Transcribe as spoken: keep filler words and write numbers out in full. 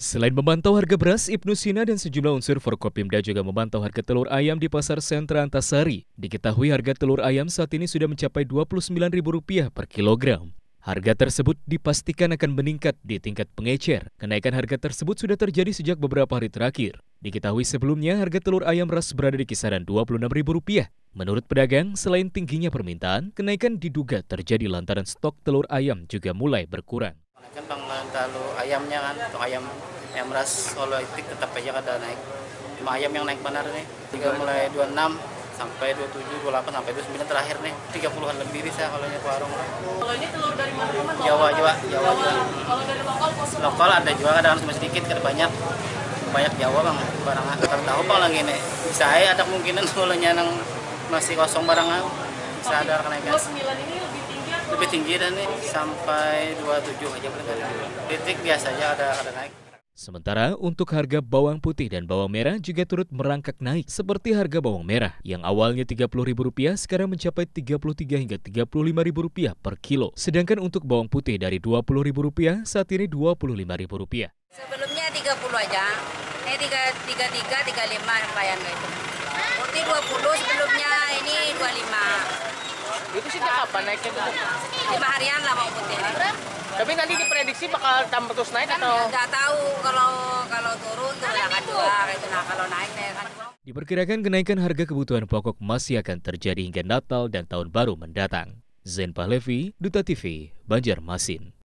Selain memantau harga beras, Ibnu Sina dan sejumlah unsur Forkopimda juga memantau harga telur ayam di Pasar Sentra Antasari. Diketahui harga telur ayam saat ini sudah mencapai dua puluh sembilan ribu rupiah per kilogram. Harga tersebut dipastikan akan meningkat di tingkat pengecer. Kenaikan harga tersebut sudah terjadi sejak beberapa hari terakhir. Diketahui sebelumnya harga telur ayam ras berada di kisaran dua puluh enam ribu rupiah. Menurut pedagang, selain tingginya permintaan, kenaikan diduga terjadi lantaran stok telur ayam juga mulai berkurang. Kan bang kalau ayamnya kan untuk ayam ayam ras kalau itu tetap aja ada naik. Cuma ayam yang naik benar nih, tiga mulai dua puluh enam sampai dua puluh tujuh, dua puluh delapan sampai dua puluh sembilan terakhir nih, tiga puluhan lebih bisa kalau nya ke warung. Kalau ini telur dari mana teman? Jawa Jawa Jawa juga. Kalau dari lokal kosong. Lokal ada juga kadang cuma sedikit, kadang banyak. Banyak Jawa bang barang akan tahu bang lagi nih. Bisa ada kemungkinan kalau nya nang masih kosong barang bisa ada kenaikan. dua puluh sembilan ini lebih tinggi atau? Lebih tinggi dan nih sampai dua puluh tujuh aja boleh. Titik biasa aja ada ada naik. Sementara untuk harga bawang putih dan bawang merah juga turut merangkak naik, seperti harga bawang merah yang awalnya tiga puluh ribu rupiah sekarang mencapai tiga puluh tiga hingga tiga puluh lima ribu rupiah per kilo. Sedangkan untuk bawang putih dari dua puluh ribu rupiah saat ini dua puluh lima ribu rupiah. Sebelumnya tiga puluh aja, eh tiga puluh tiga, tiga puluh lima lumayan gitu. Putih dua puluh sebelumnya, ini dua puluh lima. Itu sih kapan naiknya? Lima harian lah bawang putih. Tapi nanti diprediksi bakal tambah terus naik atau? Nggak tahu kalau kalau turun turun akan dua, gitu. Nah kalau naik naik akan dua. Diperkirakan kenaikan harga kebutuhan pokok masih akan terjadi hingga Natal dan Tahun Baru mendatang. Zain Pahlevi, Duta T V, Banjarmasin.